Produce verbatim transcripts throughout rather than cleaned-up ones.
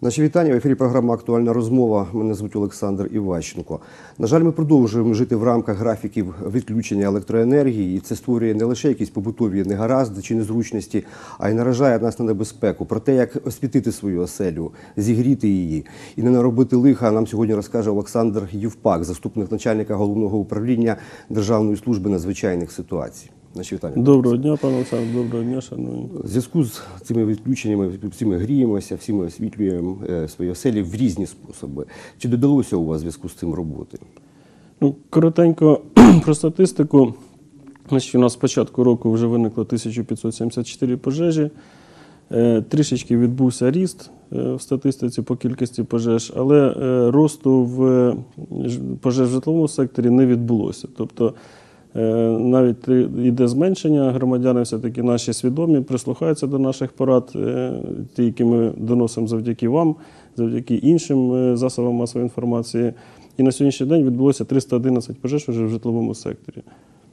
Наші вітання. В ефірі програма «Актуальна розмова». Мене звуть Олександр Іващенко. На жаль, ми продовжуємо жити в рамках графіків відключення електроенергії. І це створює не лише якісь побутові негаразди чи незручності, а й наражає нас на небезпеку. Про те, як освітити свою оселю, зігріти її і не наробити лиха, нам сьогодні розкаже Олександр Євпак, заступник начальника Головного управління Державної служби надзвичайних ситуацій. Наші вітання. Доброго дня, пане Олександр, доброго дня, шановні. В зв'язку з цими відключеннями всі ми гріємося, всі ми освітлюємо свої оселі в різні способи. Чи додалося у вас в зв'язку з цим роботи? Ну, коротенько про статистику. Значить, у нас з початку року вже виникло тисяча п'ятсот сімдесят чотири пожежі. Трішечки відбувся ріст в статистиці по кількості пожеж, але росту в пожеж в житловому секторі не відбулося. Тобто навіть йде зменшення, громадяни все-таки наші свідомі, прислухаються до наших порад, ті, які ми доносимо завдяки вам, завдяки іншим засобам масової інформації. І на сьогоднішній день відбулося триста одинадцять пожеж вже в житловому секторі.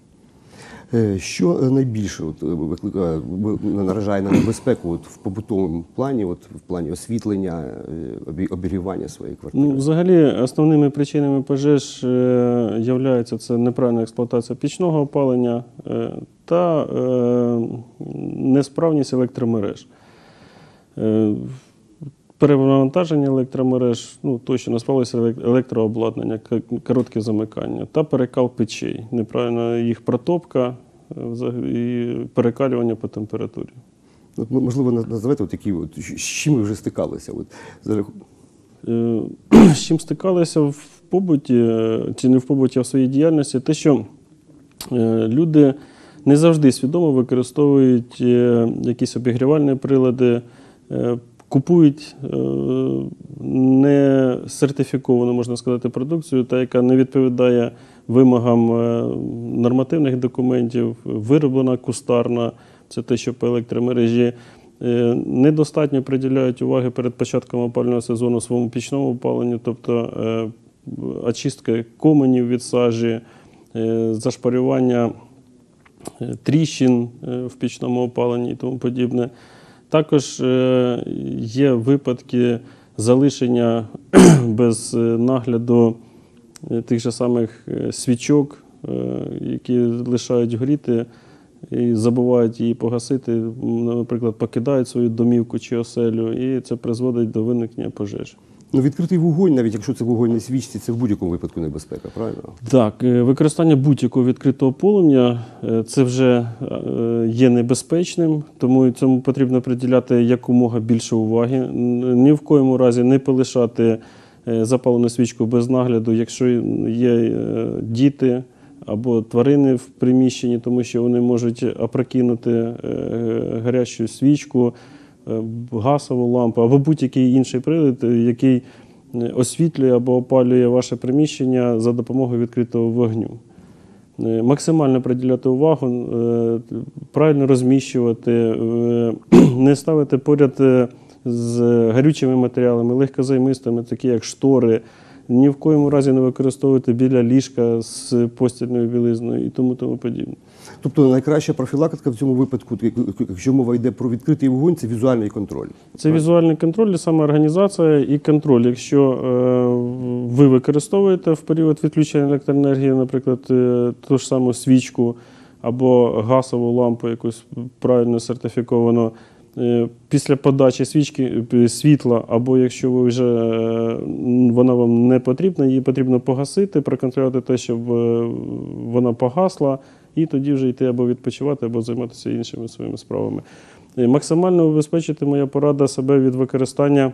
Що найбільше от, викликає, наражає на небезпеку от, в побутовому плані, от, в плані освітлення, обігрівання своєї квартири? Ну, взагалі, основними причинами пожеж являються це неправильна експлуатація пічного опалення та несправність електромереж. Перевантаження електромереж, ну, точно не справилося електрообладнання, коротке замикання та перекал печей, неправильна їх протопка і перекалювання по температурі. От, можливо, називайте от такі, от, з чим ви вже стикалися? От, з чим стикалися в побуті, чи не в побуті, а в своїй діяльності, те, що люди не завжди свідомо використовують якісь обігрівальні прилади, купують не сертифіковану, можна сказати, продукцію, та яка не відповідає вимогам нормативних документів, вироблена кустарна, це те, що по електромережі. Недостатньо приділяють уваги перед початком опалювального сезону своєму пічному опаленню, тобто очистка коменів від сажі, зашпарювання тріщин в пічному опаленні і тому подібне. Також є випадки залишення без нагляду тих же самих свічок, які лишають горіти і забувають її погасити, наприклад, покидають свою домівку чи оселю, і це призводить до виникнення пожеж. Ну, відкритий вогонь, навіть якщо це вогонь на свічці, це в будь-якому випадку небезпека, правильно? Так, використання будь-якого відкритого полум'я – це вже є небезпечним, тому цьому потрібно приділяти якомога більше уваги. Ні в коєму разі не полишати запалену свічку без нагляду, якщо є діти або тварини в приміщенні, тому що вони можуть опрокинути гарячу свічку, газову лампу або будь-який інший прилад, який освітлює або опалює ваше приміщення за допомогою відкритого вогню. Максимально приділяти увагу, правильно розміщувати, не ставити поряд з гарючими матеріалами, легкозаймистими, такі як штори, ні в коєму разі не використовувати біля ліжка з постільною білизною і тому тому подібне. Тобто найкраща профілактика в цьому випадку, якщо мова йде про відкритий вогонь, це візуальний контроль? Це так? Візуальний контроль, самоорганізація і контроль. Якщо е, ви використовуєте в період відключення електроенергії, наприклад, е, ту ж саму свічку або газову лампу якусь правильно сертифіковану, е, після подачі свічки, світла, або якщо ви вже, е, вона вам не потрібна, її потрібно погасити, проконтролювати те, щоб е, вона погасла, і тоді вже йти або відпочивати, або займатися іншими своїми справами. Максимально убезпечити, моя порада, себе від використання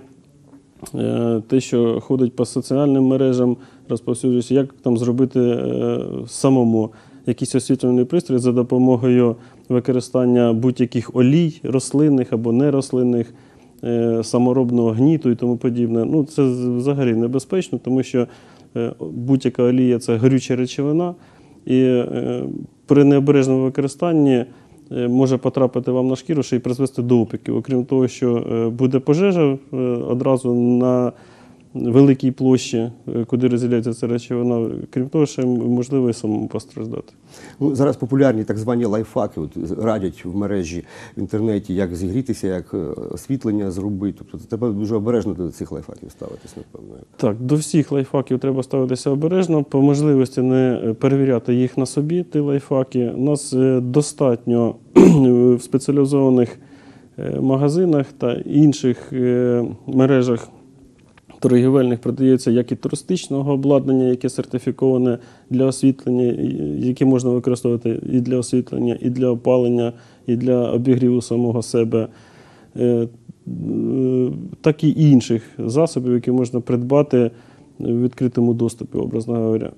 те, що ходить по соціальним мережам, розповсюджується, як там зробити самому якийсь освітлювальний пристрій за допомогою використання будь-яких олій, рослинних або нерослинних, саморобного гніту і тому подібне. Ну, це взагалі небезпечно, тому що будь-яка олія – це горюча речовина, і при необережному використанні може потрапити вам на шкіру ще й призвести до опіків. Окрім того, що буде пожежа, одразу на великій площі, е, куди розділяється ця речовина. Крім того, ще можливо і самому постраждати. Ну, зараз популярні так звані лайфхаки, от радять в мережі, в інтернеті, як зігрітися, як е, освітлення зробити. Тобто треба дуже обережно до цих лайфхаків ставитись, напевно. Так, до всіх лайфхаків треба ставитися обережно, по можливості не перевіряти їх на собі, ті лайфхаки. У нас е, достатньо в спеціалізованих е, магазинах та інших е, мережах торгівельних продається як і туристичного обладнання, яке сертифіковане для освітлення, і- яке можна використовувати і для освітлення, і для опалення, і для обігріву самого себе, е, е, так і інших засобів, які можна придбати в відкритому доступі, образно говоря.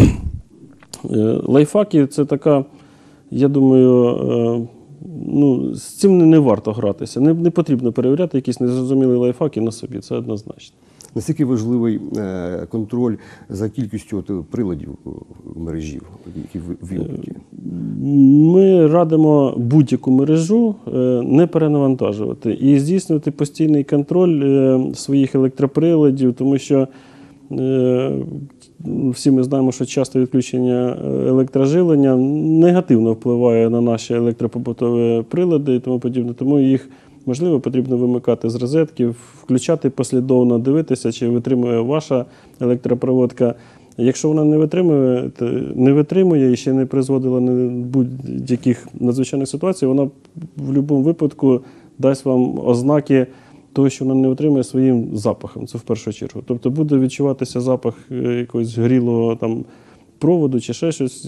Е, Лайфхаки – це така, я думаю, е, ну, з цим не, не варто гратися. Не, не потрібно перевіряти якісь незрозумілі лайфхаки на собі, це однозначно. Наскільки важливий е, контроль за кількістю от, приладів в мережі, які ви- ввімкнуті? Ми радимо будь-яку мережу е, не перенавантажувати і здійснювати постійний контроль е, своїх електроприладів, тому що е, всі ми знаємо, що часто відключення електроживлення негативно впливає на наші електропобутові прилади і тому подібне. Тому їх, можливо, потрібно вимикати з розетки, включати послідовно, дивитися, чи витримує ваша електропроводка. Якщо вона не витримує, то не витримує і ще не призводила до будь-яких надзвичайних ситуацій, вона в будь-якому випадку дасть вам ознаки того, що вона не отримує своїм запахом. Це в першу чергу. Тобто буде відчуватися запах е, якогось горілого там проводу чи ще щось.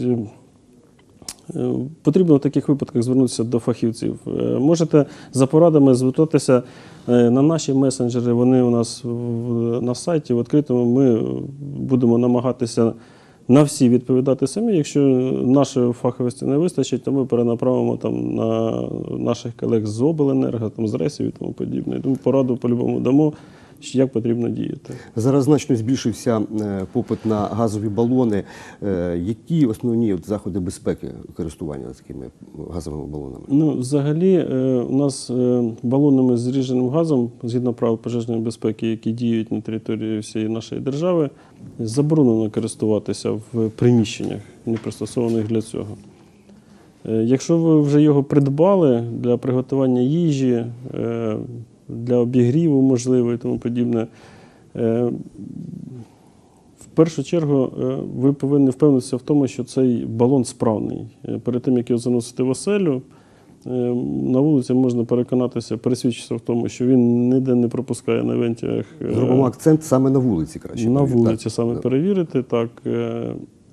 Е, Потрібно в таких випадках звернутися до фахівців. Е, Можете за порадами звертатися е, на наші месенджери. Вони у нас в- на сайті в відкритому. Ми будемо намагатися на всі відповідати самі. Якщо нашої фаховості не вистачить, то ми перенаправимо там на наших колег з обленерго, там з РЕСів і тому подібне. Тому пораду по-любому дамо, що як потрібно діяти. Зараз значно збільшився е, попит на газові балони. Е, Які основні от, заходи безпеки користування такими газовими балонами? Ну, взагалі, е, у нас е, балонами з зріженим газом, згідно правил пожежної безпеки, які діють на території всієї нашої держави, заборонено користуватися в приміщеннях, не пристосованих для цього. Е, Якщо ви вже його придбали для приготування їжі, е, для обігріву, можливо, і тому подібне, е, в першу чергу е, ви повинні впевнитися в тому, що цей балон справний. Е, Перед тим, як його заносити в оселю, е, на вулиці можна переконатися, пересвідчитися в тому, що він ніде не пропускає на вентилях. е, Зробимо акцент саме на вулиці краще. на перевірити, вулиці так? саме Да. перевірити, так, е,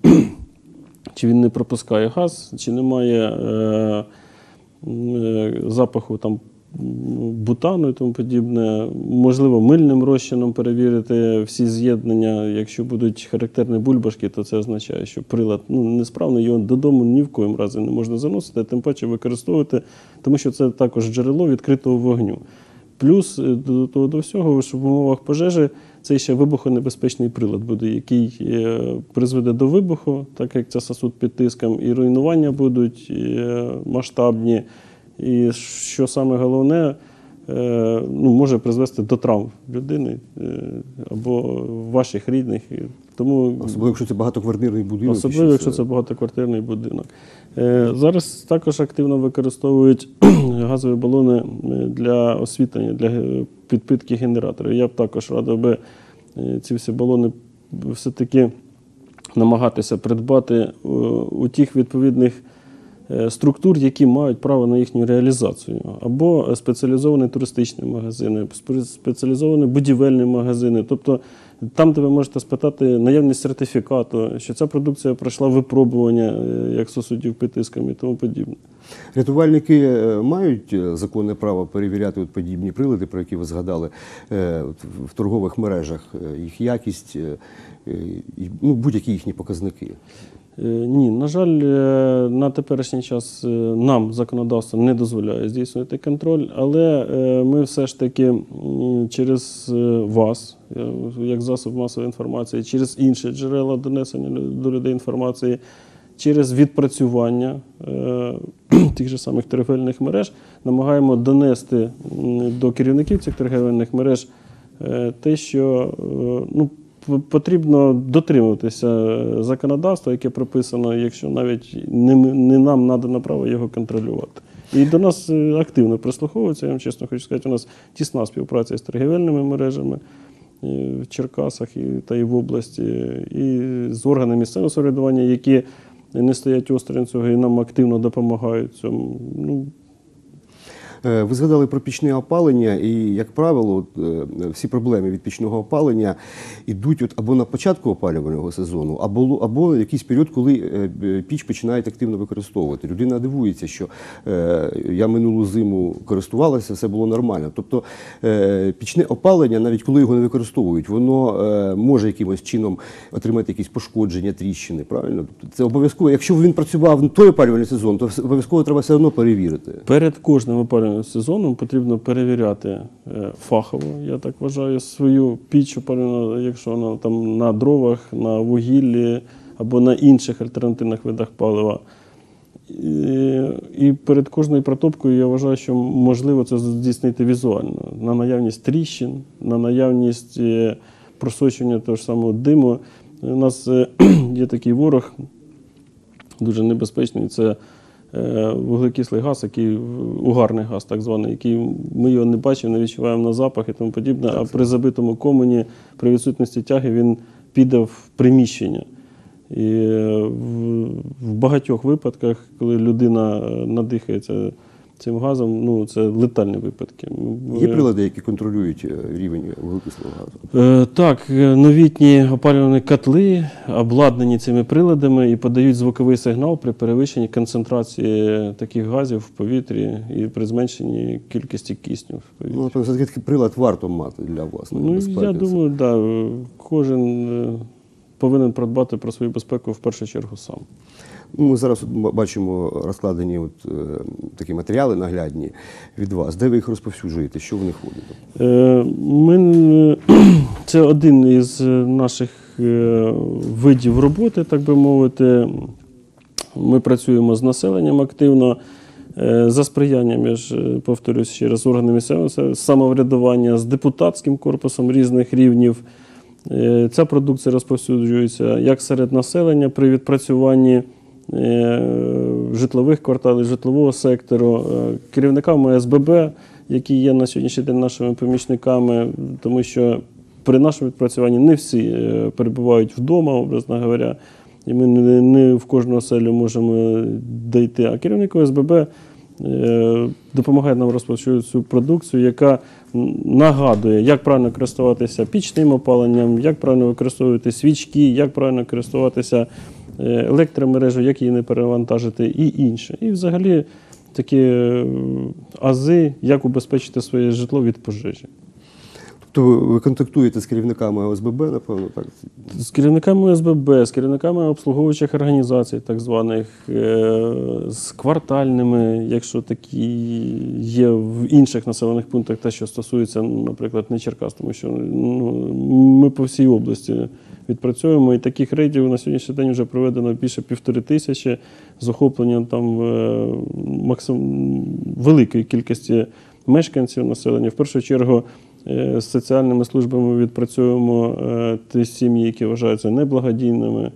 чи він не пропускає газ, чи немає е, м, е, запаху там м, бутану і тому подібне. Можливо, мильним розчином перевірити всі з'єднання. Якщо будуть характерні бульбашки, то це означає, що прилад ну, несправний, його додому ні в коїм разі не можна заносити, а тим паче використовувати, тому що це також джерело відкритого вогню. Плюс е, до того до всього, що в умовах пожежі це ще вибухонебезпечний прилад буде, який е, призведе до вибуху, так як це сосуд під тиском, і руйнування будуть і, е, масштабні. І що саме головне, е, ну, може призвести до травм людини е, або ваших рідних. І Тому Особливо, якщо це багатоквартирний будинок. Особливо, і якщо це багатоквартирний будинок. Е, Зараз також активно використовують газові балони е, для освітлення, для ге- підпитки генераторів. Я б також радив би е, ці всі балони все-таки намагатися придбати е, у тих відповідних е, структур, які мають право на їхню реалізацію. Або спеціалізовані туристичні магазини, спе- спеціалізовані будівельні магазини. Тобто там, де ви можете спитати наявність сертифікату, що ця продукція пройшла випробування е, як сосудів під тиском і тому подібне. Рятувальники е, мають е, законне право перевіряти от подібні прилади, про які ви згадали, е, от в- в торгових мережах, е, їх якість, е, е, і, ну, будь-які їхні показники. Е, Ні, на жаль, е, на теперішній час е, нам законодавство не дозволяє здійснювати контроль, але е, ми все ж таки м, через е, вас, е, як засоб масової інформації, через інші джерела донесення до людей інформації, через відпрацювання е, тих же самих торгівельних мереж намагаємо донести м, до керівників цих торгівельних мереж е, те, що е, ну, п- потрібно дотримуватися законодавства, яке прописано, якщо навіть не, ми- не нам надано право його контролювати. І до нас е, активно прислуховуються, я вам чесно хочу сказати, у нас тісна співпраця з торгівельними мережами е, в Черкасах і, та і в області, і з органами місцевого самоврядування, які не стоять осторонь цього і нам активно допомагають в цьому. Ну, Е, Ви згадали про пічне опалення, і, як правило, от, е, всі проблеми від пічного опалення йдуть от або на початку опалювального сезону, або, або якийсь період, коли е, б- піч починають активно використовувати. Людина дивується, що е, я минулу зиму користувалася, все було нормально. Тобто е, пічне опалення, навіть коли його не використовують, воно е, може якимось чином отримати якісь пошкодження, тріщини, правильно? Тобто це обов'язково. Якщо він працював той опалювальний сезон, то все- обов'язково треба все одно перевірити. Перед кожним опалювальним сезоном потрібно перевіряти е, фахово, я так вважаю, свою піч опалювальну, якщо вона там на дровах, на вугіллі або на інших альтернативних видах палива. І, і перед кожною протопкою я вважаю, що можливо це здійснити візуально. На наявність тріщин, на наявність е, просочення того ж самого диму. У нас е, є такий ворог, дуже небезпечний, це е, вуглекислий газ, який угарний газ, так званий, який ми його не бачимо, не відчуваємо на запах і тому подібне, а при забитому комені, при відсутності тяги він піде в приміщення. І е, в, в багатьох випадках, коли людина е, надихається цим газом, ну це летальні випадки. Є Ми- прилади, які контролюють е, рівень вуглекислого газу? Е, Так, е, новітні опалювальні котли обладнані цими приладами і подають звуковий сигнал при перевищенні концентрації таких газів в повітрі і при зменшенні кількості кисню в повітрі. Ну, напевно, все-таки такий прилад варто мати для власної Ну, безпеки. я думаю, да, е, кожен е, повинен продбати про свою безпеку в першу чергу сам. Ну, ми зараз от м- бачимо розкладені от, е, такі матеріали наглядні від вас. Де ви їх розповсюджуєте? Що в них входить? Е, Ми, е, це один із е, наших е, видів роботи, так би мовити. Ми працюємо з населенням активно, е, за сприянням, я ж е, повторюсь ще раз, органів місцевого самоврядування, з депутатським корпусом різних рівнів. Е, Ця продукція розповсюджується як серед населення при відпрацюванні е, житлових кварталів, житлового сектору, е, керівниками ес бе бе, які є на сьогоднішній день нашими помічниками, тому що при нашому відпрацюванні не всі е, перебувають вдома, образно говоря, і ми не, не в кожну оселю можемо дійти. А керівник ес бе бе е, допомагає нам розповсюджувати цю продукцію, яка нагадує, як правильно користуватися пічним опаленням, як правильно використовувати свічки, як правильно користуватися е, електромережею, як її не перевантажити і інше. І взагалі такі е, ази, як убезпечити своє житло від пожежі. Тобто ви- ви контактуєте з керівниками о ес бе бе, напевно, так? З керівниками ес бе бе, з керівниками обслуговуючих організацій, так званих, е, з квартальними, якщо такі є в інших населених пунктах, те, що стосується, ну, наприклад, не Черкас, тому що ну, ми по всій області відпрацьовуємо, і таких рейдів на сьогоднішній день вже проведено більше півтори тисячі з охопленням там е, максим... великої кількості мешканців населення. В першу чергу е, з соціальними службами відпрацьовуємо е, ті сім'ї, які вважаються неблагодійними.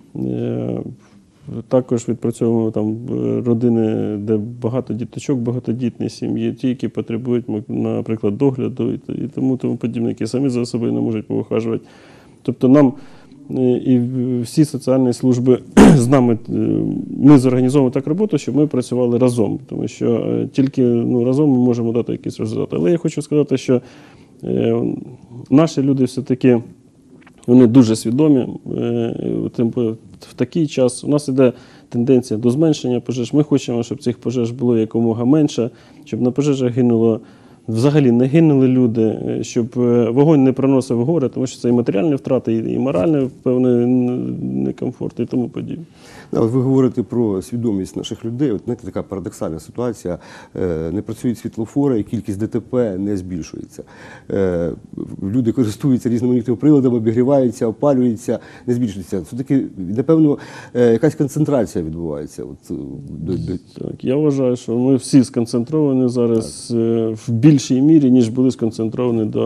Е, Також відпрацьовуємо там е, родини, де багато діточок, багатодітні сім'ї, ті, які потребують, м, наприклад, догляду і т- і тому тому подібне, які самі за собою не можуть повихажувати. Тобто нам е, і всі соціальні служби з нами, е, ми зорганізовуємо так роботу, щоб ми працювали разом, тому що е, тільки ну, разом ми можемо дати якісь результати. Але я хочу сказати, що е, наші люди все-таки вони дуже свідомі. е, тим бо В такий час у нас іде тенденція до зменшення пожеж. Ми хочемо, щоб цих пожеж було якомога менше, щоб на пожежах гинуло, взагалі не гинули люди, е, щоб е, вогонь не приносив горе, тому що це і матеріальні втрати, і і моральний певний некомфорт і тому подібне. Да, от ви говорите про свідомість наших людей. От, знаєте, така парадоксальна ситуація. Е, Не працюють світлофори, і кількість де те пе не збільшується. Е, Люди користуються різноманітними приладами, обігріваються, опалюються, не збільшується. Все-таки, напевно, е, якась концентрація відбувається. От, е, до, до... Так, я вважаю, що ми всі сконцентровані зараз е, в більшій мірі, ніж були сконцентровані до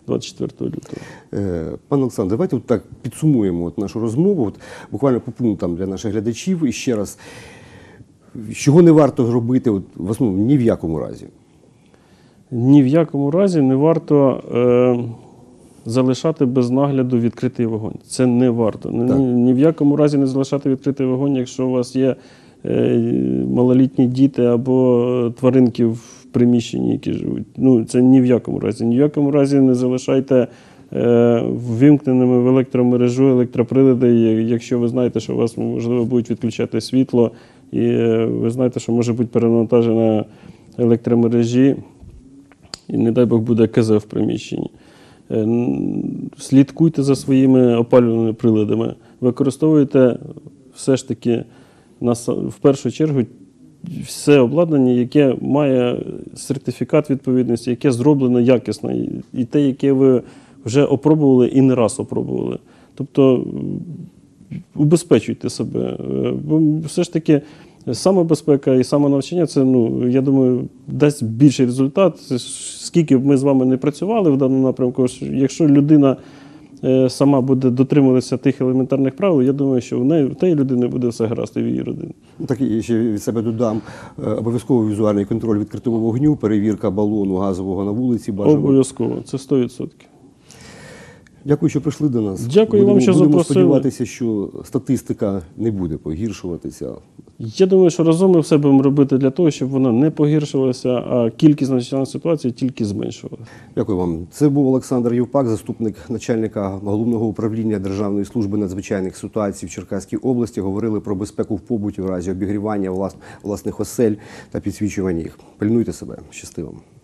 двадцять четвертого лютого. Е, Пане Олександр, давайте от так підсумуємо от нашу розмову, от буквально по пунктам для наших глядачів. І ще раз, чого не варто робити от, в основному ні в якому разі? Ні в якому разі не варто е, залишати без нагляду відкритий вогонь. Це не варто. Ні, ні в якому разі не залишати відкритий вогонь, якщо у вас є е, малолітні діти або тваринки в приміщенні, які живуть. Ну, це ні в якому разі. Ні в якому разі не залишайте е, ввімкненими в електромережу електроприлади, якщо ви знаєте, що у вас, можливо, будуть відключати світло, і е, ви знаєте, що може бути перенавантажена електромережі, і, не дай Бог, буде КЗ в приміщенні. Е, Слідкуйте за своїми опалювальними приладами. Використовуйте все ж таки на, в першу чергу все обладнання, яке має сертифікат відповідності, яке зроблено якісно, і- і те, яке ви вже опробували і не раз опробували. Тобто убезпечуйте себе. Е, Бо все ж таки самобезпека і самонавчання – це, ну, я думаю, дасть більший результат. Скільки б ми з вами не працювали в даному напрямку, якщо людина е, сама буде дотримуватися тих елементарних правил, я думаю, що в неї, в тієї людини буде все гаразд і в її родині. Так і ще від себе додам, е, обов'язково візуальний контроль відкритого вогню, перевірка балону газового на вулиці, бажано. Обов'язково, це сто відсотків. Дякую, що прийшли до нас. Дякую вам, Будемо- що Будемо запросили. сподіватися, що статистика не буде погіршуватися. Я думаю, що разом ми все будемо робити для того, щоб вона не погіршувалася, а кількість надзвичайних ситуацій тільки зменшувалася. Дякую вам. Це був Олександр Євпак, заступник начальника Головного управління Державної служби надзвичайних ситуацій в Черкаській області. Говорили про безпеку в побуті в разі обігрівання влас- власних осель та підсвічування їх. Пильнуйте себе. Щасти вам.